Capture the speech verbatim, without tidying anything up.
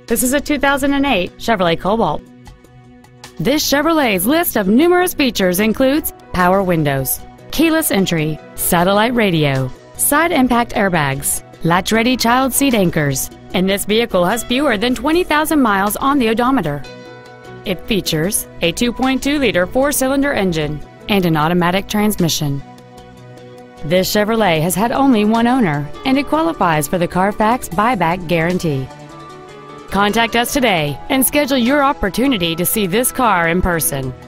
This is a two thousand eight Chevrolet Cobalt. This Chevrolet's list of numerous features includes power windows, keyless entry, satellite radio, side impact airbags, latch-ready child seat anchors, and this vehicle has fewer than twenty thousand miles on the odometer. It features a two point two liter four-cylinder engine and an automatic transmission. This Chevrolet has had only one owner, and it qualifies for the Carfax buyback guarantee. Contact us today and schedule your opportunity to see this car in person.